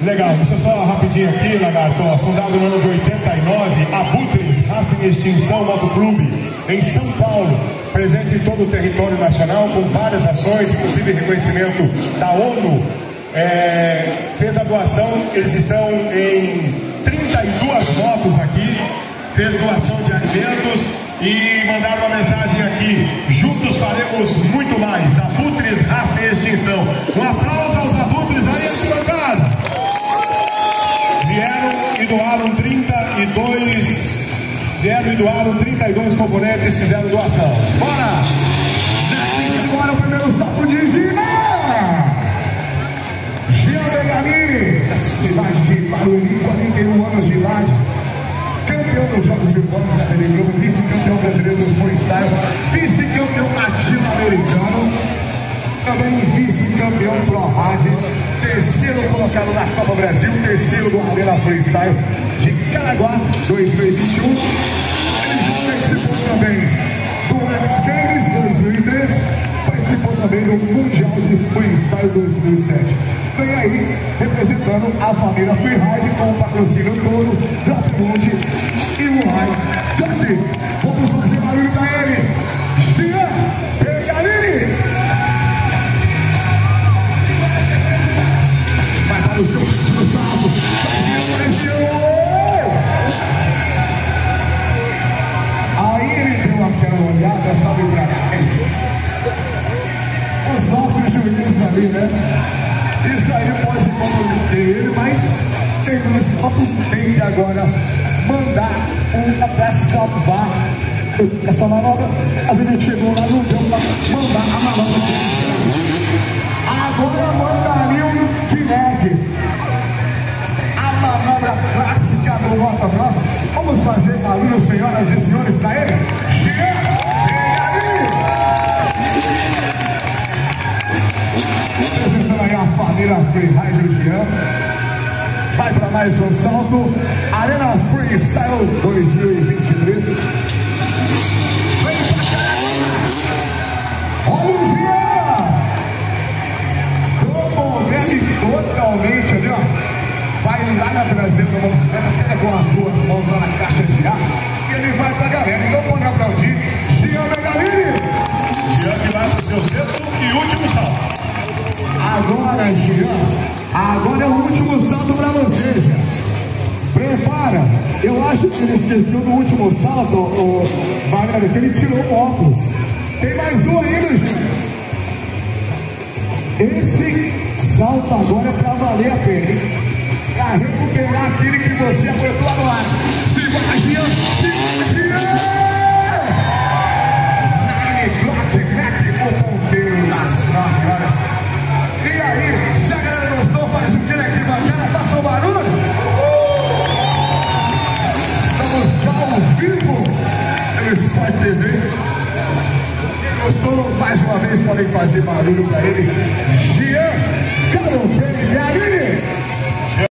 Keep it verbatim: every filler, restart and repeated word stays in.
Legal, deixa eu só rapidinho aqui, Lagarto. Fundado no ano de oitenta e nove, Abutres, Raça em Extinção Motoclube, em São Paulo. Presente em todo o território nacional, com várias ações, inclusive reconhecimento da ONU. É, fez a doação, eles estão em trinta e duas motos aqui. Fez doação de alimentos e mandaram uma mensagem aqui: juntos faremos muito mais. Abutres, Raça em Extinção. Um aplauso aos abutres aí, arquibancada. Vieram e doaram trinta e dois. Vieram e doaram trinta e dois componentes, fizeram doação. Bora! Agora o primeiro salto de Gina! Gina Bergamini, cidade de Barueri, quarenta e um anos de idade. Campeão dos Jogos de Fórmula da Telegram, vice-campeão brasileiro do freestyle, vice-campeão latino-americano, também vice-campeão Pro Rad, terceiro colocado na Copa Brasil, terceiro do Arena Freestyle de Caraguá dois mil e vinte e um. Ele participou também do X Games dois mil e três, participou também do Mundial de Freestyle dois mil e sete. Vem aí representando a família Freeride com o patrocínio todo, Drop e o Raio. Vamos fazer barulho pra ele. Gia Bergamini. Vai para o seu próximo salto. Aí ele deu aquela olhada, sabe pra quem? Os nossos juízes ali, né? Isso aí pode comprometer ele, mas tem um salto, tem que agora mandar uma pra salvar essa manobra. A gente chegou lá, não deu pra mandar a manobra. Agora mandaria um Kinect. A manobra clássica do motocross. Vamos fazer barulho, senhoras e senhores, pra ele. Chega! Representando aí a família Freeride Jean. Vai para mais um salto. Arena Freestyle dois mil e vinte e três. Vem pra cá! Olha o Jean! Promovendo totalmente ali, ó. Vai lá na traseira da motocicleta, pega com as duas mãos lá na caixa de ar. E ele vai pra galera. Então pode aplaudir. Jean Bergamini! Jean que vai pro seu sexto e último salto. Agora, Jean, agora é o último salto para você, Jean. Prepara. Eu acho que ele esqueceu do último salto, o Magrelo, que ele tirou o óculos. Tem mais um ainda, Jean. Esse salto agora é para valer a pena, hein? Para recuperar aquele que você apertou lá no ar. Se vai, Jean! Se vai, Jean! Nine Black Mac, o ponteiro das nove horas. E aí, se a galera gostou, faz o que aqui bacana, faça o barulho. Estamos já ao vivo pelo Sport T V. Quem gostou, mais uma vez podem fazer barulho para ele.